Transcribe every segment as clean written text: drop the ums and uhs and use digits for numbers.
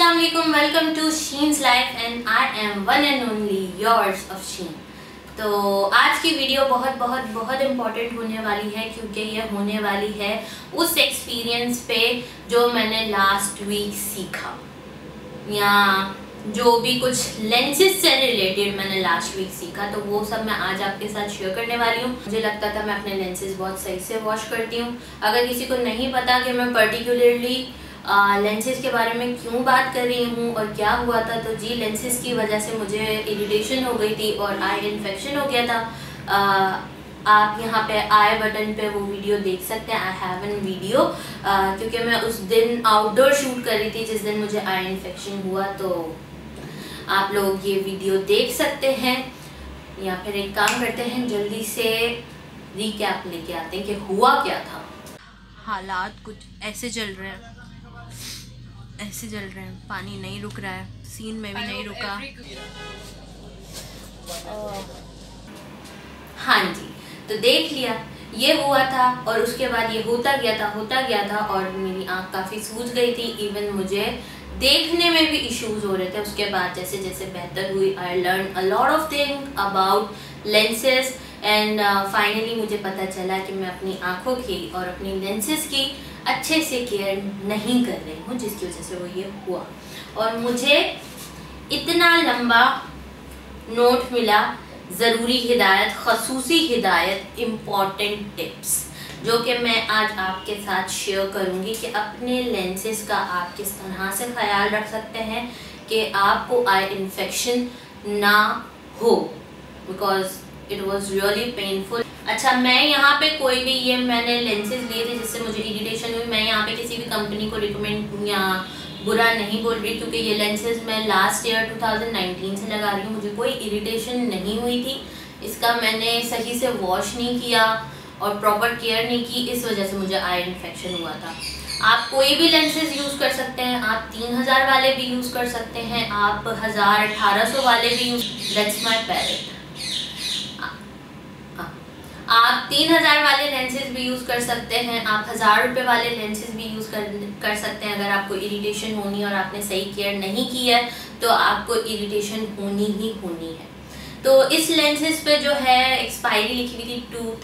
Assalamualaikum, welcome to Sheen's Life and I am one and only yours of Sheen। तो आज की video बहुत बहुत बहुत इम्पॉर्टेंट होने वाली है क्योंकि ये होने वाली है उस एक्सपीरियंस पे जो मैंने लास्ट वीक सीखा, या जो भी कुछ लेंसेज से रिलेटेड मैंने लास्ट वीक सीखा, तो वो सब मैं आज आपके साथ शेयर करने वाली हूँ। मुझे लगता था मैं अपने लेंसेज बहुत सही से वॉश करती हूँ। अगर किसी को नहीं पता कि मैं पर्टिकुलरली लेंसेज के बारे में क्यों बात कर रही हूँ और क्या हुआ था, तो जी लेंसेज की वजह से मुझे इरिटेशन हो गई थी और आई इन्फेक्शन हो गया था। आप यहाँ पे आई बटन पे वो वीडियो देख सकते हैं। आई हैव एन वीडियो क्योंकि मैं उस दिन आउटडोर शूट कर रही थी जिस दिन मुझे आई इन्फेक्शन हुआ, तो आप लोग ये वीडियो देख सकते हैं। या फिर एक काम करते हैं, जल्दी से रिकैप लेके आते हैं कि हुआ क्या था। हालात कुछ ऐसे चल रहे हैं, ऐसे चल रहे हैं। पानी नहीं रुक रहा है, सीन में भी नहीं रुका। हाँ जी, तो देख लिया ये हुआ था और उसके बाद ये होता गया था और मेरी आँख काफ़ी सूज गई थी। इवन मुझे देखने में भी इश्यूज हो रहे थे। उसके बाद जैसे जैसे बेहतर हुई, I learn a lot of thing about lenses and finally मुझे पता चला कि मैं अपनी आँखों की और अपनी लेंसेज की अच्छे से केयर नहीं कर रही हूँ, जिसकी वजह से वो ये हुआ। और मुझे इतना लंबा नोट मिला, ज़रूरी हिदायत, खसूसी हिदायत, इम्पॉर्टेंट टिप्स, जो कि मैं आज आपके साथ शेयर करूँगी कि अपने लेंसेज का आप किस तरह से ख्याल रख सकते हैं कि आपको आई इन्फेक्शन ना हो, because it was really painful. अच्छा, मैं यहाँ पे कोई भी, ये मैंने लेंसेज लिए थे जिससे मुझे इरिटेशन हुई, मैं यहाँ पे किसी भी कंपनी को रिकमेंड या बुरा नहीं बोल रही, क्योंकि ये लेंसेज मैं लास्ट ईयर 2019 से लगा रही हूँ। मुझे कोई इरिटेशन नहीं हुई थी। इसका मैंने सही से वॉश नहीं किया और प्रॉपर केयर नहीं की, इस वजह से मुझे आई इन्फेक्शन हुआ था। आप कोई भी लेंसेज यूज़ कर सकते हैं, आप 3000 वाले भी यूज़ कर सकते हैं, आप 1000-1800 वाले भी यूज़, दैट्स माई पैरेट। आप 3000 वाले लेंसेज भी यूज़ कर सकते हैं, आप 1000 रुपये वाले लेंसेज भी यूज़ कर सकते हैं। अगर आपको इरिटेशन होनी और आपने सही केयर नहीं की है तो आपको इरिटेशन होनी ही होनी है। तो इस लेंसेज पे जो है एक्सपायरी लिखी हुई थी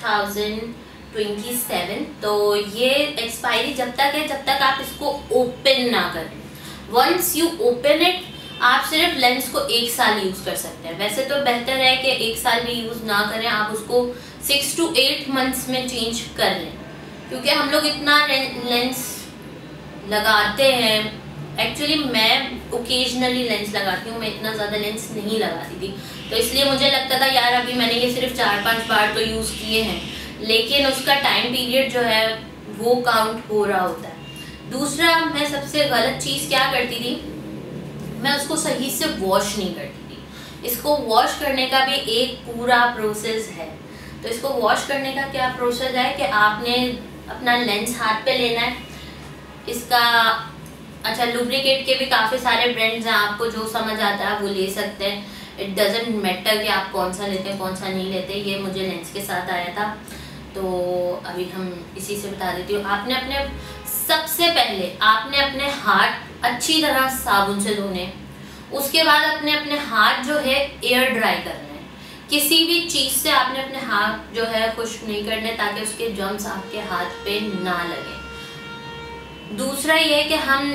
2027, तो ये एक्सपायरी जब तक है जब तक आप इसको ओपन ना करें। वंस यू ओपन इट, आप सिर्फ लेंस को 1 साल यूज़ कर सकते हैं। वैसे तो बेहतर है कि 1 साल भी यूज़ ना करें, आप उसको 6 to 8 मंथ्स में चेंज कर लें, क्योंकि हम लोग इतना लेंस लगाते हैं। एक्चुअली मैं ओकेजनली लेंस लगाती हूँ, मैं इतना ज़्यादा लेंस नहीं लगाती थी, तो इसलिए मुझे लगता था यार अभी मैंने ये सिर्फ 4-5 बार तो यूज़ किए हैं, लेकिन उसका टाइम पीरियड जो है वो काउंट हो रहा होता है। दूसरा, मैं सबसे गलत चीज़ क्या करती थी, मैं उसको सही से वॉश नहीं करती थी। इसको वॉश करने का भी एक पूरा प्रोसेस है। तो इसको वॉश करने का क्या प्रोसेस है कि आपने अपना लेंस हाथ पे लेना है। इसका अच्छा, लुब्रिकेट के भी काफ़ी सारे ब्रांड्स हैं, आपको जो समझ आता है वो ले सकते हैं। इट डजेंट मैटर कि आप कौन सा लेते हैं कौन सा नहीं लेते। ये मुझे लेंस के साथ आया था, तो अभी हम इसी से बता देती हूँ। सबसे पहले आपने अपने हाथ अच्छी तरह साबुन से धोने, उसके बाद अपने हाथ जो है एयर ड्राई करने। किसी भी चीज़ से आपने अपने हाथ जो है खुश्क नहीं करने, ताकि उसके जर्म्स आपके हाथ पे ना लगे। दूसरा ये है कि हम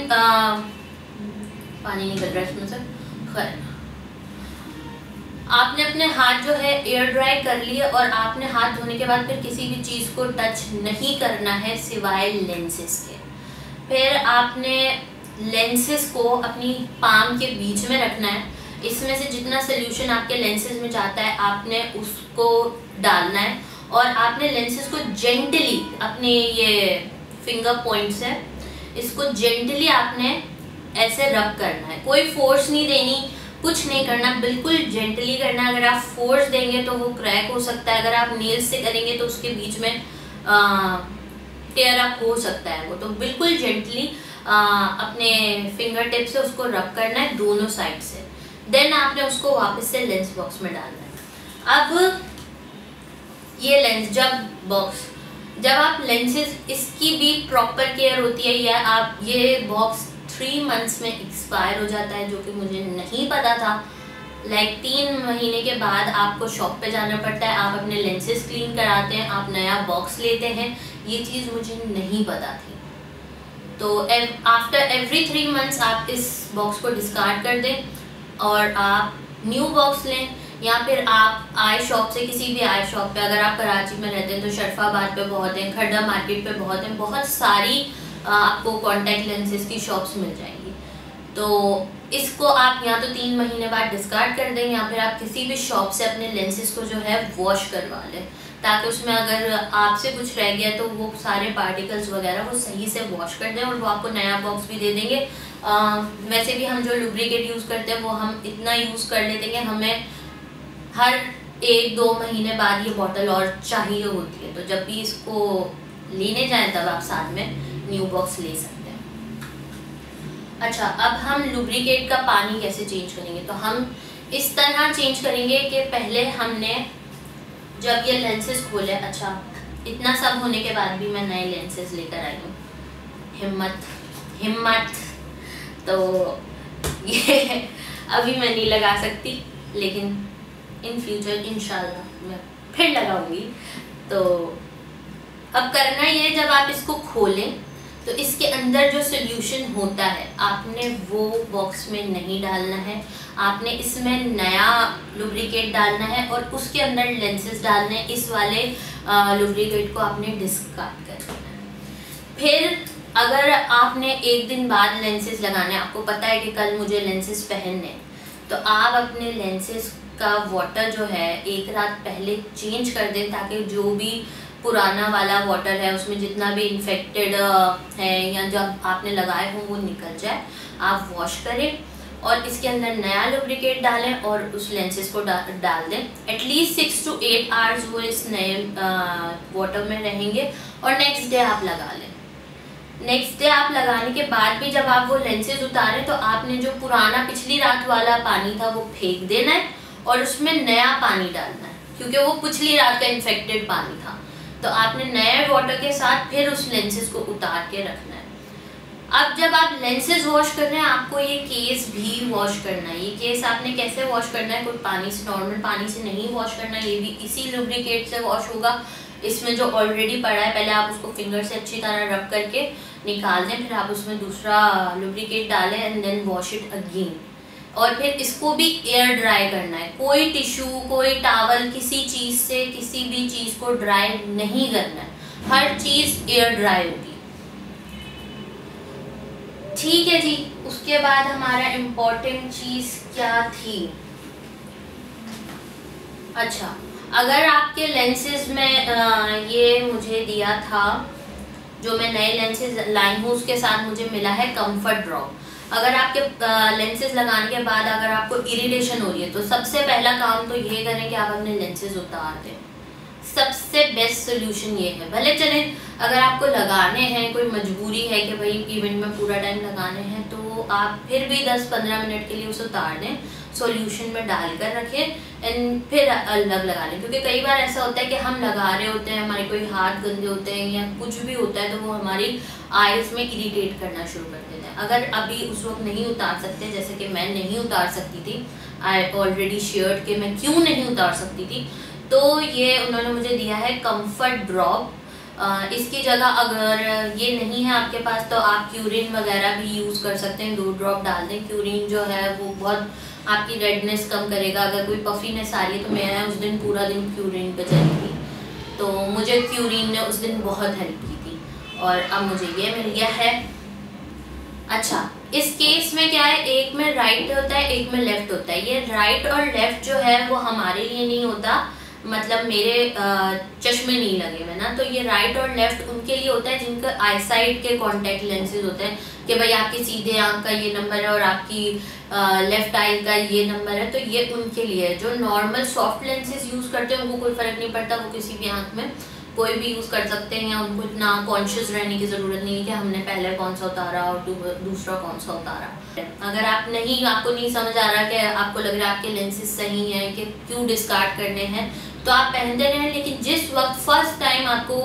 पानी निकल रहा है इसमें से, खैर, आपने अपने हाथ जो है एयर ड्राई कर लिए और आपने हाथ धोने के बाद फिर किसी भी चीज़ को टच नहीं करना है सिवाय लेंसेज के। फिर आपने लेंसेज को अपनी पाम के बीच में रखना है। इसमें से जितना सोल्यूशन आपके लेंसेज में जाता है आपने उसको डालना है और आपने लेंसेज को जेंटली अपने ये फिंगर पॉइंट्स है, इसको जेंटली आपने ऐसे रब करना है। कोई फोर्स नहीं देनी, कुछ नहीं करना, बिल्कुल जेंटली करना है। अगर आप फोर्स देंगे तो वो क्रैक हो सकता है, अगर आप नेल्स से करेंगे तो उसके बीच में टेयर अप हो सकता है वो। तो बिल्कुल जेंटली अपने फिंगर टिप से उसको रब करना है दोनों साइड से। देन आपने उसको वापस से लेंस बॉक्स में डालना है। अब ये लेंस जब आप लेंसेज, इसकी भी प्रॉपर केयर होती है, या आप ये बॉक्स 3 मंथ्स में एक्सपायर हो जाता है, जो कि मुझे नहीं पता था। 3 महीने के बाद आपको शॉप पे जाना पड़ता है, आप अपने लेंसेज क्लीन कराते हैं, आप नया बॉक्स लेते हैं। ये चीज़ मुझे नहीं पता थी। तो आफ्टर एवरी 3 मंथ्स आप इस बॉक्स को डिस्कार्ड कर दें और आप न्यू बॉक्स लें, या फिर आप आई शॉप से, किसी भी आई शॉप पे, अगर आप कराची में रहते हैं तो शरफाबाद पे बहुत हैं, खड्डा मार्केट पे बहुत हैं, बहुत सारी आपको कॉन्टैक्ट लेंसेज की शॉप्स मिल जाएंगी। तो इसको आप या तो 3 महीने बाद डिस्कार्ड कर दें, या फिर आप किसी भी शॉप से अपने लेंसेज को जो है वॉश करवा लें, ताकि उसमें अगर आपसे कुछ रह गया तो वो सारे पार्टिकल्स वगैरह वो सही से वॉश कर दें, और वो आपको नया बॉक्स भी दे देंगे। वैसे भी हम जो लुब्रिकेट यूज़ करते हैं वो हम इतना यूज़ कर लेते हैं, हमें हर 1-2 महीने बाद ये बॉटल और चाहिए होती है। तो जब भी इसको लेने जाएं तब आप साथ में न्यू बॉक्स ले सकते हैं। अच्छा, अब हम लुब्रिकेट का पानी कैसे चेंज करेंगे? तो हम इस तरह चेंज करेंगे कि पहले हमने जब ये लेंसेज खोले, अच्छा इतना सब होने के बाद भी मैं नए लेंसेज लेकर आई हूँ, हिम्मत। तो ये अभी मैं नहीं लगा सकती, लेकिन इन फ्यूचर इंशाल्लाह मैं फिर लगाऊंगी। तो अब करना ये, जब आप इसको खोलें तो इसके अंदर जो सोल्यूशन होता है आपने वो बॉक्स में नहीं डालना है, आपने इसमें नया लुब्रिकेट डालना है और उसके अंदर लेंसेज डालने हैं। इस वाले लुब्रिकेट को आपने डिस्कार्ड करना है। फिर अगर आपने 1 दिन बाद लेंसेज लगाने, आपको पता है कि कल मुझे लेंसेज पहनने, तो आप अपने लेंसेज का वाटर जो है 1 रात पहले चेंज कर दें, ताकि जो भी पुराना वाला वाटर है उसमें जितना भी इन्फेक्टेड है या जब आपने लगाए हो वो निकल जाए। आप वॉश करें और इसके अंदर नया लुब्रिकेट डालें और उस लेंसेज को डाल दें। एटलीस्ट 6 to 8 आवर्स वो इस नए वाटर में रहेंगे और नेक्स्ट डे आप लगा लें। नेक्स्ट डे आप लगाने के बाद भी जब आप वो लेंसेज उतारें तो आपने जो पुराना पिछली रात वाला पानी था वो फेंक देना है और उसमें नया पानी डालना है, क्योंकि वो पिछली रात का इन्फेक्टेड पानी था। तो आपने नए वाटर के साथ फिर उस लेंसेज को उतार के रखना है। अब जब आप लेंसेज वॉश कर रहे हैं आपको ये केस भी वॉश करना है। ये केस आपने कैसे वॉश करना है? कोई पानी से, नॉर्मल पानी से नहीं वॉश करना है, ये भी इसी लुब्रिकेट से वॉश होगा। इसमें जो ऑलरेडी पड़ा है पहले आप उसको फिंगर से अच्छी तरह रब करके निकाल दें, फिर आप उसमें दूसरा लुब्रिकेट डालें and then wash it again. और फिर इसको भी एयर ड्राई करना है। कोई टिश्यू, कोई टॉवल, किसी चीज़ से किसी भी चीज़ को ड्राई नहीं करना है, हर चीज़ एयर ड्राई होगी। ठीक है जी। उसके बाद हमारा इम्पोर्टेंट चीज़ क्या थी? अच्छा, अगर आपके लेंसेज में ये मुझे दिया था, जो मैं नए लेंसेज लाई हूँ उसके साथ मुझे मिला है कंफर्ट ड्रॉप। अगर आपके लेंसेज लगाने के बाद अगर आपको इरिटेशन हो रही है तो सबसे पहला काम तो ये करें कि आप अपने लेंसेज उतार दें। सबसे बेस्ट सोल्यूशन ये है। भले चले अगर आपको लगाने हैं, कोई मजबूरी है कि भाई इवेंट में पूरा टाइम लगाने हैं, तो आप फिर भी 10-15 मिनट के लिए उसे उतार दें, सॉल्यूशन में डालकर रखें एंड फिर अलग लगा लें। क्योंकि कई बार ऐसा होता है कि हम लगा रहे होते हैं, हमारे कोई हाथ गंदे होते हैं या कुछ भी होता है, तो वो हमारी आईज में इरिटेट करना शुरू कर देते हैं। अगर अभी उस वक्त नहीं उतार सकते, जैसे कि मैं नहीं उतार सकती थी, आई ऑलरेडी शेयर्ड कि मैं क्यों नहीं उतार सकती थी, तो ये उन्होंने मुझे दिया है कंफर्ट ड्रॉप। इसकी जगह अगर ये नहीं है आपके पास तो आप क्यूरिन वगैरह भी यूज़ कर सकते हैं। 2 ड्रॉप डाल दें। क्यूरिन जो है वो बहुत आपकी रेडनेस कम करेगा। अगर कोई पफीनेस आ रही है तो मैं उस दिन पूरा दिन क्यूरिन पे चली थी, तो मुझे क्यूरिन ने उस दिन बहुत हेल्प की थी और अब मुझे ये मिल गया है। अच्छा, इस केस में क्या है, एक में राइट होता है, एक में लेफ्ट होता है। ये राइट और लेफ्ट जो है वो हमारे लिए नहीं होता, मतलब मेरे चश्मे नहीं लगे हुए ना, तो ये राइट और लेफ्ट उनके लिए होता है जिनका आईसाइट के कॉन्टैक्ट लेंसेज होते हैं कि भाई आपकी सीधे आंख का ये नंबर है और आपकी लेफ्ट आई का ये नंबर है, तो ये उनके लिए है। जो नॉर्मल सॉफ्ट लेंसेज यूज़ करते हैं उनको कोई फ़र्क नहीं पड़ता, वो किसी भी आंख में कोई भी यूज़ कर सकते हैं, या उनको इतना कॉन्शियस रहने की ज़रूरत नहीं है कि हमने पहले कौन सा उतारा और दूसरा कौन सा उतारा। अगर आपको नहीं समझ आ रहा कि आपको लग रहा है आपके लेंसेज सही हैं कि क्यों डिस्कार्ड करने हैं, तो आप पहनते रहें। लेकिन जिस वक्त फर्स्ट टाइम आपको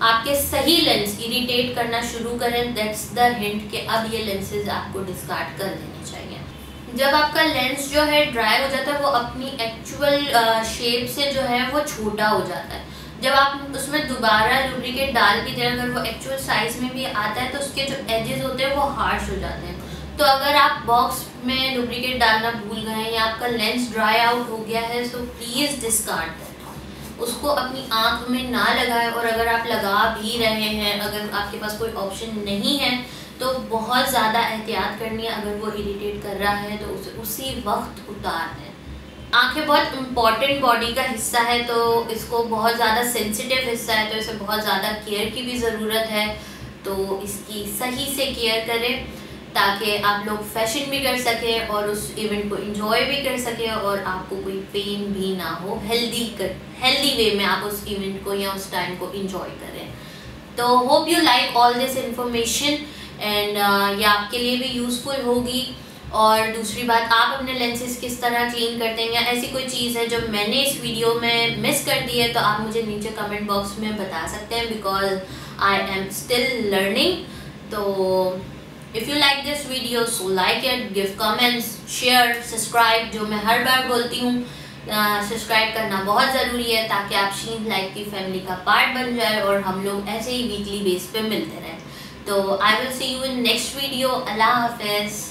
आपके सही लेंस इरिटेट करना शुरू करें, दैट्स द हिंट कि अब ये लेंसेज आपको डिस्कार्ड कर देने चाहिए। जब आपका लेंस जो है ड्राई हो जाता है वो अपनी एक्चुअल शेप से जो है वो छोटा हो जाता है। जब आप उसमें दोबारा लुब्रिकेट डाल के दें, अगर वो एक्चुअल साइज में भी आता है तो उसके जो एजेस होते हैं वो हार्श हो जाते हैं। तो अगर आप बॉक्स में लुब्रिकेट डालना भूल गए या आपका लेंस ड्राई आउट हो गया है तो प्लीज़ डिस्कार्ड दैट, उसको अपनी आँख में ना लगाएं। और अगर आप लगा भी रहे हैं, अगर आपके पास कोई ऑप्शन नहीं है तो बहुत ज़्यादा एहतियात करनी है। अगर वो इरिटेट कर रहा है तो उसे उसी वक्त उतार दें। आँखें बहुत इम्पॉर्टेंट बॉडी का हिस्सा है, तो इसको बहुत ज़्यादा सेंसिटिव हिस्सा है, तो इसे बहुत ज़्यादा केयर की भी ज़रूरत है। तो इसकी सही से केयर करें ताकि आप लोग फैशन भी कर सकें और उस इवेंट को एंजॉय भी कर सकें और आपको कोई पेन भी ना हो। हेल्दी वे में आप उस इवेंट को या उस टाइम को एंजॉय करें। तो hope you like all this information and ये आपके लिए भी यूज़फुल होगी। और दूसरी बात, आप अपने लेंसेज किस तरह क्लीन करते हैं या ऐसी कोई चीज़ है जो मैंने इस वीडियो में मिस कर दी है तो आप मुझे नीचे कमेंट बॉक्स में बता सकते हैं, because I am still learning. तो if you like this video so like it, give comments, share, subscribe, जो मैं हर बार बोलती हूँ सब्सक्राइब करना बहुत ज़रूरी है ताकि आप शीन लाइफ की फैमिली का पार्ट बन जाए और हम लोग ऐसे ही वीकली बेस पे मिलते रहें। तो I will see you in next video. अल्लाह हाफिज़।